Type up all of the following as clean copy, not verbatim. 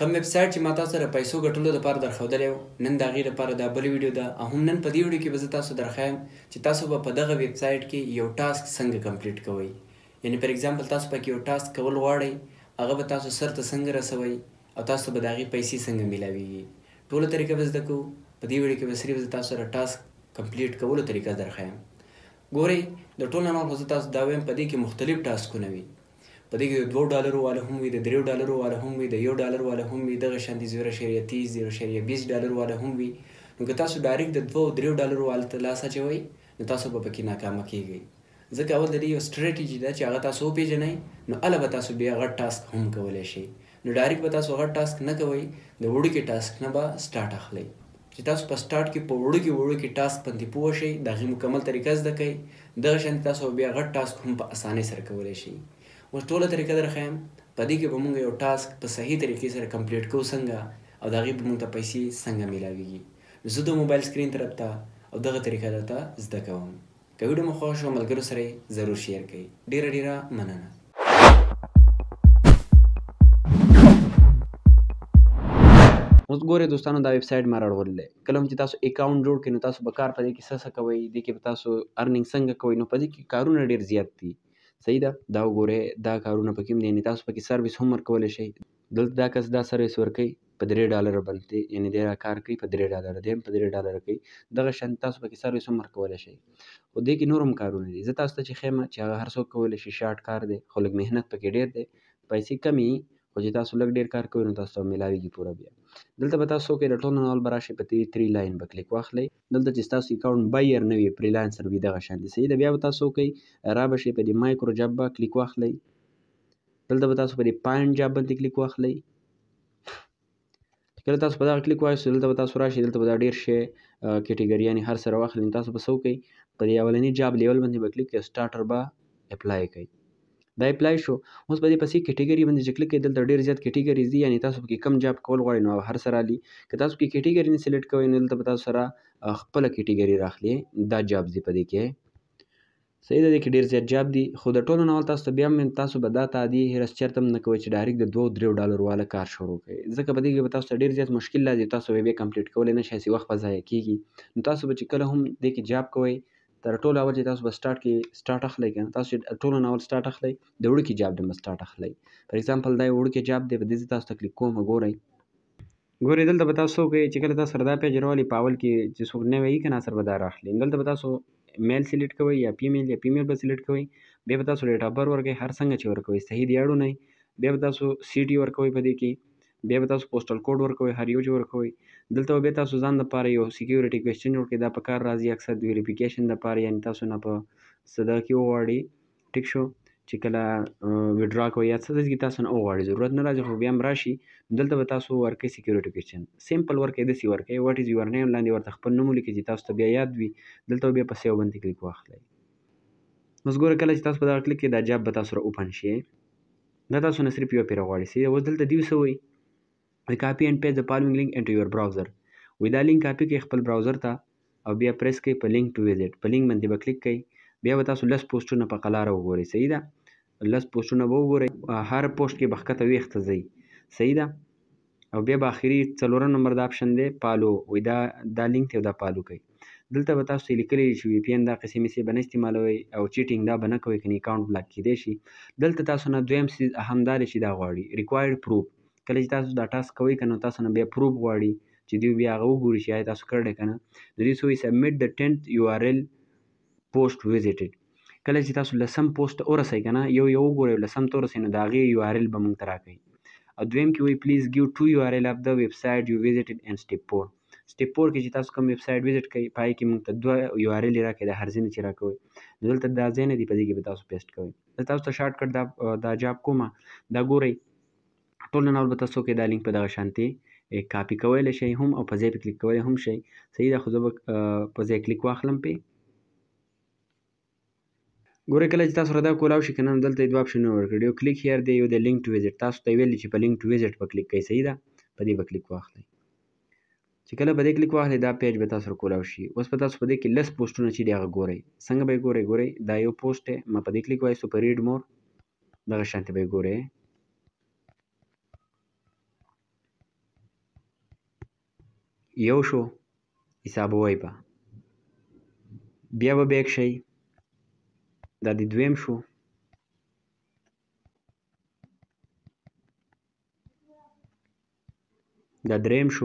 کوم ویب سایټ چې ما تاسو سره پیسو ګټلو لپاره درښودلی و نن د هغې لپاره دا بله ویډیو ده او هم نن په دې ویډیو کې به زه تاسو درښایم چې تاسو به په دغه ویب سایټ کې یو ټاسک څنګه کمپلیټ کوئ. یعنې فار ایگزامپل تاسو پکې یو ټاسک کول غواړئ، هغه به تاسو سر ته څنګه رسوئ او تاسو به د هغې پیسې څنګه میلاویږي. ټوله طریقه به زده کوو. په دې ویډیو کې به صرف زه تاسو سره ټاسک کمپلیټ کولو طریقه درښایم. ګورئ د ټول نه خو زه تاسو دا وایم په دې کې مختلف ټاسکونه وي. په دې کې د $2 والا هم وي، د $3 والا هم وي، د $1 والا هم وي، دغه شانتي 0.30 $0.20 والا هم وي. نو که تاسو ډایرکټ د $2-3 والا ته لاس اچوئ نو تاسو به پکې ناکامه کیږئ، ځکه اول د دې یو سټریټیجي ده چې هغه تاسو وپېژنئ نو هله به تاسو بیا غټ ټاسک هم کولی شئ. نو ډایرکټ به تاسو غټ ټاسک نه کوئ، د وړوکي ټاسک نه به سټارټ اخلئ چې تاسو په سټارټ کې په وړوکي ټاسک باندې پوه شئ، د هغې مکمل طریقه زده کړئ، دغه شانتي تاسو بیا غټ ټاسک هم په اسانۍ سره کولی شئ. اوس ټوله طریقه درښایم. په دې کې به موږ یو ټاسک په صحیح طریقې سره کمپلیټ کوو څنګه او د هغې به موږ ته پیسې څنګه میلاویږي. نو زه د موبایل سکرین طرف ته او دغه طریقه درته زده کوم. که ویډیو مو خوښ شوه ملګرو سره یې ضرور شیر کړئ. ډېره مننه. اوس ګورئ دوستانو دا ویب سایټ ما راوړلی دی. کله هم چې تاسو اکاونټ جوړ کړئ نو تاسو به کار په دې کې څه کوئ، دې کې به تاسو ارننګ څنګه کوئ. نو په دې کې کارونه ډېر زیات دي. صحیح ده، دا وګورئ دا کارونه پکې هم دي، یعنې تاسو پکې سروس هم ورکولی شئ. دلته دا کس دا سروس ورکوي په $3 باندې، یعنې دی را کار کوي په $3، دی هم په $3 کوي. دغه شان تاسو پکې سروس هم ورکولی شئ. خو دې کې نور هم کارونه دي. زه تاسو ته چې ښیم چې هغه هر څوک کولی شي، شارټ کار دی خو لږ محنت پکې ډېر دی، پیسې کمې خو چې تاسو لږ ډېر کار کوئ نو تاسو ته میلاویږي پوره. بیا دلته به تاسو وکړئ د ټول نه اول به راشئ په دې 3 لاین به کلیک واخلئ. دلته چې ستاسو اکاونټ بایر نه وي، فریلانسر وي، دغه شانتي صحیح ده. بیا به تاسو وکړئ را به شئ په دې مایکرو جاب به کلیک واخلئ. دلته به تاسو په دې پاینټ جاب باندې کلیک واخلئ. کله تاسو په دغه کلیک واخلئ دلته به تاسو راشئ، دلته به دا ډېر شی کیټګري یعنې هر څه راواخلئ. نو تاسو به څه وکړئ په دې اولني جاب لیول باندې به کلیک کړئ، سټارټر به اپلای کړئ. دا اپلای شو. اوس په دې پسې کیټګري باندې چې کلیک کړئ دلته ډېر زیات کیټګریز دي، یعنې تاسو پکې کم جاب کول غواړئ نو هر څه رالي. که تاسو پکې کیټګري نه سلیکټ کوئ نو دلته به تاسو سره خپله کیټګري راخلي. دا جاب دي په دې کې صحیح ده، دې کې ډېر زیات جاب دي. خو د ټولو نه اول تاسو ته بیا هم تاسو به دا تعدي هرس چېرته هم نه کوئ چې ډایرکټ د $2-3 والا کار شروع کړئ، ځکه په دې کې به تاسو ته ډېر زیات مشکل راځي، تاسو به بیا کمپلیټ کولی نه شئ، وخت به ضایع کېږي. نو تاسو به چې کله هم دې کې جاب کوئ تر ټولو اول چې تاسو به سټارټ اخلئ که نه، تاسو چې ټولو نه اول سټارټ اخلئ د وړوکي جاب نه به سټارټ اخلئ. فار ایگزامپل دا یو وړوکی جاب دی، په دې زه تاسو ته کلیک کوم. ګورئ دلته به تاسو وکړئ چې کله تاسو سره دا پیج راولي په اول کې چې څوک نوی وي که نه سر به دا راخلي. دلته به تاسو میل سلیکټ کوئ یا فیمیل به سلیکټ کوئ. بیا به تاسو ډیټ اف بر ورکوئ، هر څنګه چې ورکوئ صحیح دی اړو نه. بیا به تاسو سی ټي ورکوئ په دې کې. بیا به تاسو پوسټل کوډ ورکوئ، هر یو چې ورکوئ. دلته به بیا تاسو ځان دپاره یو سیکیورټي کوېسچن جوړ کړئ، دا په کار راځي اکثر د ویریفیکیشن دپاره، یعنې تاسو نه په څه دغه کې وغواړي. ټیک شو چې کله وډرا کوئ یا څه کې تاسو نه وغواړي، ضرورت نه راځي، خو بیا هم راشي. دلته به تاسو ورکوئ سیکیورټي کوېسچن، سمپل ورکوئ، داسې ورکوئ واټ از یور نیم لاندې ورته خپل نوم ولیکئ چې تاسو ته بیا یاد وي. دلته بیا په سیو باندې کلیک واخلئ. اوس ګوره کله چې تاسو په دغه کلیک کړئ دا جاب به تاسو سره اوپن شي. دا تاسو نه صرف یوه پیره غواړي صحیح ده. اوس دلته دوی څه وایي کاپي اینډ پیسټ د فالوینګ لینک انټو یور براوزر. وایي دا لینک کاپي کړئ خپل براوزر ته او بیا پریس کړئ په لینک ټو ویزټ، په لینک باندې به کلیک کړئ. بیا به تاسو لس پوسټونه په قلاره وګورئ صحیح ده. لس پوسټونه به وګورئ، هر پوسټ کې به ښکته ویښته ځئ صحیح ده. او بیا به آخري 4 نمبر دا اپشن دی پالو، وایي دا لینک دی او دا پالو کوئ. دلته به تاسو لیکلی چې وي پی این دا قصې مېسې به نه استعمالوئ او چیټینګ دا به نه کوئ کنې اکاونټ بلاک کیدی شي. دلته تاسو نه دویم څیز اهم دا دی چې دا غواړي ریکوایرډ پروف. کله چې تاسو دا ټاسک کوئ که نه تاسو نه بیا پروف غواړي چې دوی بیا هغه وګوري چې آیا تاسو کړی که نه. د دې څه وایي سبمیټ د 10th URL پوسټ ویزیټډ. کله چې تاسو لسم پوسټ ورسئ که نه یو وګورئ لسم ته ورسئ نو د هغې URL به موږ ته راکوي. او دویم کې وایي پلیز ګیو 2 URL اف د ویب سایټ یو ویزیټډ ان سټیپ 4. سټیپ 4 کې چې تاسو کوم ویب سایټ ویزیټ کوئ په هغې کې موږ ته 2 URL یې راکوي، د هر ځای نه چې راکوئ. نو دلته دا ځای نه دي، په دې کې به تاسو پیسټ کوئ. زه تاسو ته شارټ کټ دا جاب کومه دا ګورئ. ټول نه اول به تاسو وکړئ دا لینک په دغه شانتې کاپي کولی شئ هم او په ځای پې کلیک کولی هم شئ صحیح ده. خو زه به په ځای کلیک واخلم پې. ګورئ کله چې تاسو سره دا کولاو شي که نه دلته یې 2 اپشنونه ورکړي، یو کلیک هیر دی، یو د لینک ټو ویزټ. تاسو ته یې ویل چې په لینک ټو ویزټ به کلیک کوئ صحیح ده. په دې به کلیک واخلئ. چې کله په دې کلیک واخلئ دا پیج به تاسو سره کولاو شي. اوس به تاسو په دې کې لس پوسټونه چې دي هغه ګورئ. څنګه به یې ګورئ دا یو پوسټ دی، ما په دې کلیک وایستو په ریډ مور، دغه شانتې به یې ګورئ. یو شو حسابوئ به بیا به بیک شئ دا د دویم شو دا دریم شو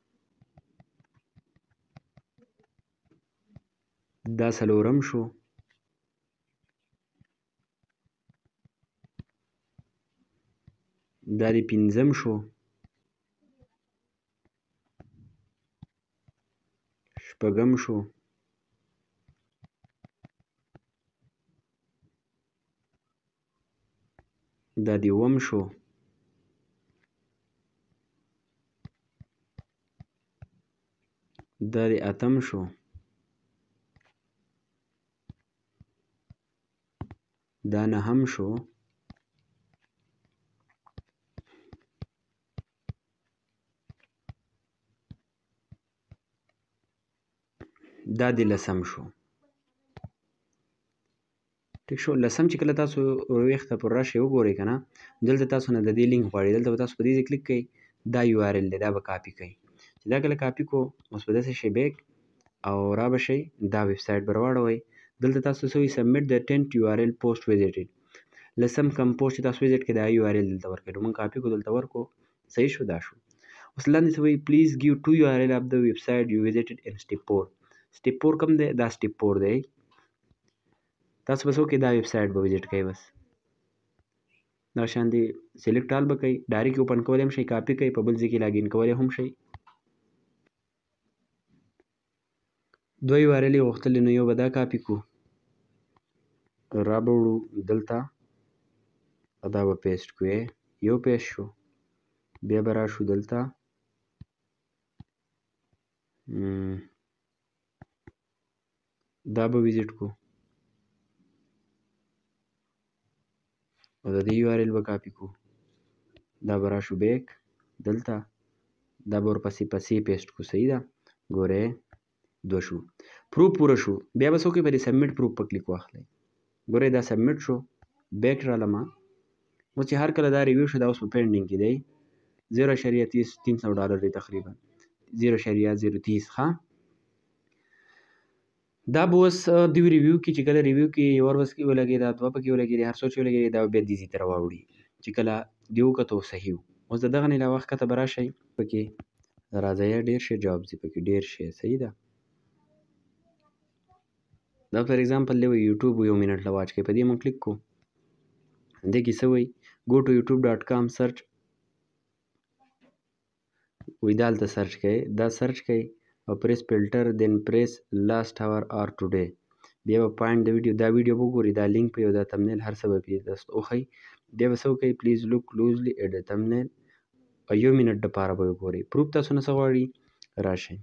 دا څلورم شو دا د پنځم شو شپږم شو دا د اووم شو دا د اتم شو دا نهم شو دا د لسم شو ټیک شو لسم چې کله تاسو ویښته پر راشئ وګورئ که نه دلته تاسو نه د دې لینک غواړي دلته به تاسو په دې ځای کلیک کوئ دا یو آر ایل دی دا به کاپي کوئ چې دا کله کاپي کو اوس به داسې شئ بیک او را به شئ دا ویب سایټ به راواړوئ دلته تاسو څه وایي سبمیټ د 10th یو آر ایل پوسټ ویزیټډ لسم کم پوسټ چې تاسو ویزیټ کړئ دا یو آر ایل دلته ورکړئ نو موږ کاپي کو دلته ورکو صحیح شو دا شو اوس لاندې څه وایي پلیز ګیو ټو یو آر ایل اف د ویب سایټ یو ویزیټډ ان سټیپ 4 سټیپ 4 کوم دی دا سټیپ 4 دی تاسو بس وکړئ دا ویب سایټ به وزټ کوئ بس دا شان دي سلیکټ آل به کوئ ډایرکټ اوپن کولی هم شئ کاپي کوئ په بل ځای کې لاګین کولی هم شئ دوه یو آر ایل یې غوښتلې نو یو به دا کاپي کړو را به وړو دلته دا به پیسټ کړو یو پیسټ شو بیا به راشو دلته دا به وزټ کړو او د دې یو آر ایل به کاپي کړو دا به راشو بیک دلته دا به ورپسې پیسټ کړو صحیح ده ګورئ دوه شو پروف پوره شو بیا به څه وکړئ په دې سبمیټ پروف په کلیک واخلئ ګورئ دا سبمیټ شو بیک رالم اوس چې هر کله دا ریویو شو دا اوس په پینډینګ کې دی 0.300 دی تقریبا 0.030 ښه دا به اوس دوی ریویو کې چې کله ریویو کې یو ور پسې ولګېده دوه پکې ولګېدې هر څو چې ولګېدې دا به بیا دې ځای ته راواوړي چې کله دې وکتو صحیح و اوس د دغه نه علاوه ښکته به راشئ پکې راځئ ډېر شی جابز دي پکې ډېر شی صحیح ده دا فار ایگزامپل دی وایي یوټیوب یو منټ له واچ کوئ په دې مونږ کلیک کوو دې کې څه وایي go to youtube.com search وایي دا هلته سرچ کوئ دا سرچ کوئ او پریس فلټر دین پریس لاست اور آر ټوډے بیا به پاینټ د ویډیو دا ویډیو به وګورئ دا لینک په یو دا تمنیل هر څه به پې تاسو وښیي بیا به څه وکړئ پلیز لوک کلوزلی ایټ د تمنیل او یو منټ دپاره به وګورئ پروف تاسو نه څه غواړي راشئ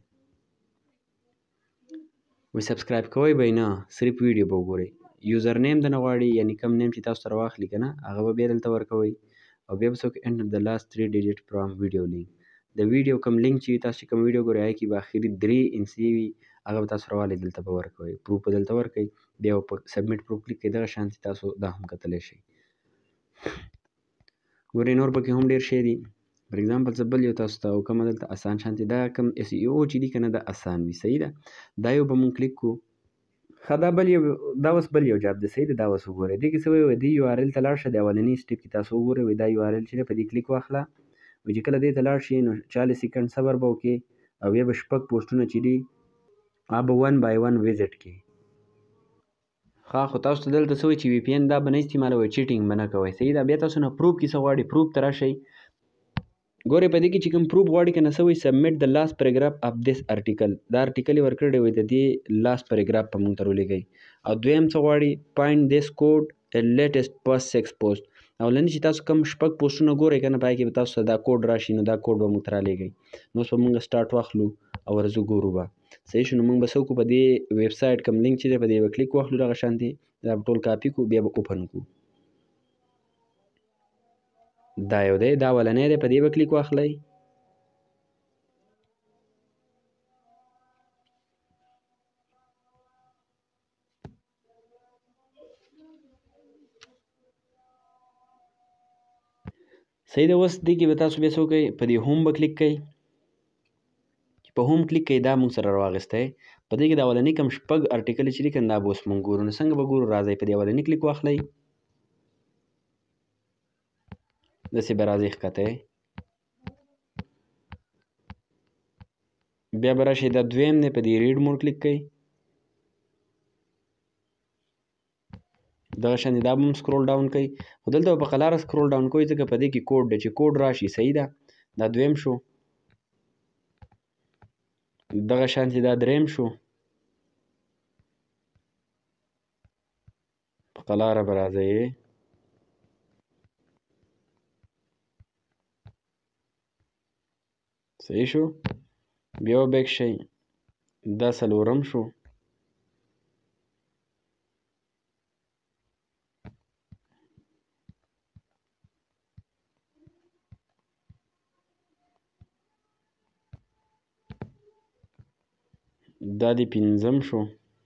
وایي سبسکرایب کوئ به یې نه صرف ویډیو به وګورئ یوزر نیم د نه غواړي یعنې کوم نیم چې تاسو سره واخلي که نه هغه به بیا دلته ورکوئ او بیا به څه وکړئ انټر د لاست 3 ډیجټ فرام ویډیو لینک د ویډیو کوم لینک چې تاسو چې کوم ویډیو ګورئ هغې کې به اخري 3 انچي وي هغه به تاسو راوالی دلته به ورکوئ پروف به دلته ورکوئ بیا به په سبمیټ پروف کلیک کوئ دغه شانتې تاسو دا هم کتلی شئ ګورئ نور پکې هم ډېر شی دي فار ایگزامپل زه بل یو تاسو ته وکړم دلته اسان شانتې دا کوم اس ای او چې دي که نه دا اسان وي صحیح ده دا یو به مونږ کلیک کړو ښه دا بل یو دا اوس بل یو جاب دی صحیح ده دا اوس وګورئ دې کې څه وایي دې یو آر ایل ته لاړ شه د اولني سټیپ کې تاسو وګورئ وایي دا یو آر ایل چې دی په دې کلیک واخله وایي چې کله دې ته لاړ شي نو 40 سیکنډ صبر به وکړې او بیا به شپږ پوسټونه چې دي هغه به 1 by 1 ویزټ کړي ښه خو تاسو ته دلته څه وایي چې وي پی این دا به نه استعمالوئ چیټینګ به نه کوئ صحیح ده بیا تاسو نه پروف کې څه غواړي پروف ته راشئ ګورئ په دې کې چې کوم پروف غواړي که نه څه وایي سبمیټ د لاست پیراګراف اف دس ارټیکل دا ارټیکل یې ورکړی وایي د دې لاست پیراګراف په مونږ ته راولېږئ او دویم څه غواړي فایند دس کوډ لیټسټ پاست 6 پوسټ اولني چې تاسو کوم شپږ پوسټونه ګورئ که نه په هغې کې به تاسو ته دا کوډ راشي نو دا کوډ به مونږ ته رالیږئ نو اوس به مونږ سټارټ واخلو او ورځو ګورو به صحیح شو نو مونږ به څه وکړو په دې ویب سایټ کوم لینک چې دی په دې به کلیک واخلو دغه شانتې دا به ټول کاپي کړو بیا به اوپن کړو دا یو دی دا اولنی دی په دې به کلیک واخلئ صحیح ده اوس دې کې به تاسو بیا څه وکړئ په دې هوم به کلیک کوئ چې په هوم کلیک کوئ دا موږ سره راواغستی په دې کې د اولني کوم شپږ ارټیکل چې لیکن دا به اوس موږ ګورو نو څنګه به ګورو راځئ په دې اولني کلیک واخلئ داسې به راځئ ښکته بیا به راشئ دا دویم دی په دې ریډ موډ کلیک کوئ دغه شانې دا به هم سکرول ډاون کوئ خو دلته به په قلاره سکرول ډاون کوئ ځکه په دې کې کوډ دی چې کوډ راشي صحیح ده دا دویم شو دغه شانتې دا دریم شو په قلاره به راځئ صحیح شو بیا به بیک شئ دا څلورم شو دا د پنځم شو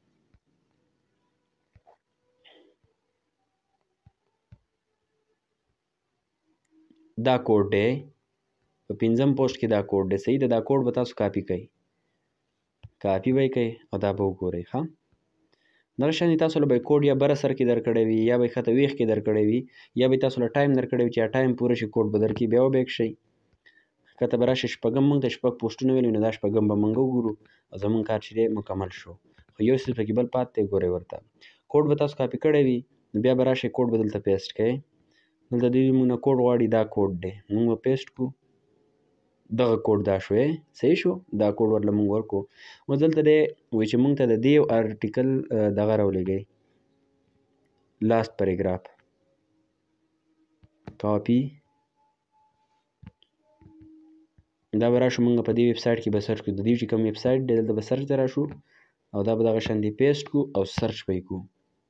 دا کوډ دی په پنځم پوسټ کې دا کوډ دی صحیح ده دا کوډ به تاسو کاپي کوئ کاپي به یې کوئ او دا به وګورئ ښه دغه شانې تاسو له به یې کوډ یا بره سر کې درکړی وي یا به یې ښکته ویښ کې درکړی وي یا به یې تاسو له ټایم درکړی وي چې ټایم پوره شي کوډ به درکړي بیا به بیک شئ ښکته به راشئ شپږم موږ ته شپږ پوسټونه ویلي نو دا شپږم به موږ وګورو او زموږ کار چې دی مکمل شو خو یو څیز پکې بل پاتې دی ګورئ ورته کوډ به تاسو کاپي کړی وي نو بیا به راشئ کوډ به دلته پیسټ کوئ دلته دوی موږ نه کوډ غواړي دا کوډ دی موږ به پیسټ کړو دغه کوډ دا شو صحیح شو دا کوډ ورله موږ ورکړو اوس دلته دی وایي چې موږ ته د دې یو ارټیکل دغه راولېږئ لاست پیراګراف کاپي دا به راشو موږ په دې ویب سایټ کې به سرچ کړو د دې چې کوم ویب سایټ دی دلته به سرچ ته راشو او دا به دغه شانتې پیسټ کړو او سرچ به یې کړو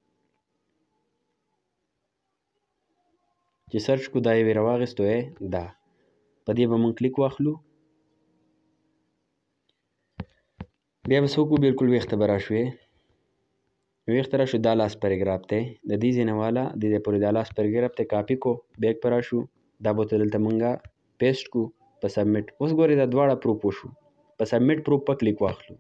چې سرچ کړو دا یې راواغېستو دا په دې به موږ کلیک واخلو بیا به څه وکړو بلکل ویښته به راشو ویښته راشو دا لاست پیراګراف دی د دې ځای نه واله د دې پورې دا لاست پیراګراف دی کاپي کړو بیک به راشو دا به ورته دلته موږ پیسټ کړو په سبمیټ اوس ګورئ دا دواړه پروف وشو په سبمیټ پروف په کلیک واخلو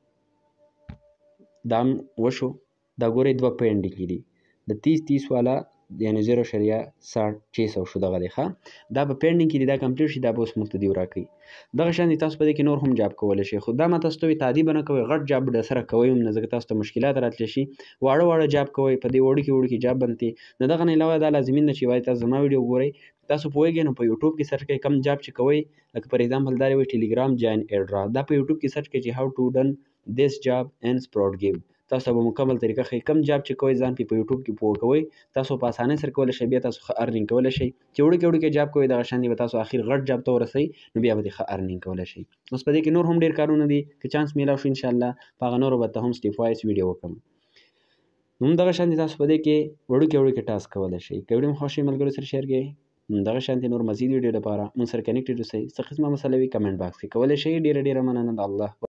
دا هم وشو دا ګورئ دوه پینډینګ دي د 30 والا یعنې 0.60 شو دغه دی ښه دا په پینډینګ کې دي دا کمپلیټ شي دا به اوس موږ ته دیو راکوي دغه شانې تاسو په دې کې نور هم جاب کولی شئ خو دا ما تاسو ته وایي تعدي به نه کوئ غټ جاب به سره کوئ هم نه ځکه تاسو ته مشکلات راتلی شي واړه واړه جاب کوئ په دې وړوکي جاب باندې نو دغه نه علاوه دا لازمي نه چې یوازې تاسو زما ویډیو ګورئ تاسو پوهیږئ نو په یوټیوب کې سرچ کوئ کم جاب چې کوئ لکه فار ایگزامپل دا وایي ټیلیګرام جاین ایډرا دا په یوټیوب کې سرچ کوئ چې هاو ټو ډن دیس جاب اینډ سپراوټ ګیو تاسو به مکمل طریقه ښیي کم جاب چې کوئ ځان په یوټیوب کې پوه کوئ تاسو په اسانۍ سره کولی شئ بیا تاسو ښه ارنینګ کولی شئ چې وړوکي جاب کوئ دغه شانې به تاسو اخر غټ جاب ته ورسئ نو بیا به دې ښه ارنینګ کولی شئ اوس په دې کې نور هم ډېر کارونه دي که چانس میلاو شو انشاءالله په هغه نورو به ته هم سټیپ وایز ویډیو وکړم نو دغه شانې تاسو په دې کې وړوکي ټاسک کولی شئ که ویډیو مو خوښ شي ملګرو سره شیر کړئ دغه شانتې نور مزید ویډیو لپاره موږ سره کنیکټډ اوسئ څه قسمه مسله وي کمنټ باکس کې کولی شئ ډېره مننه د الله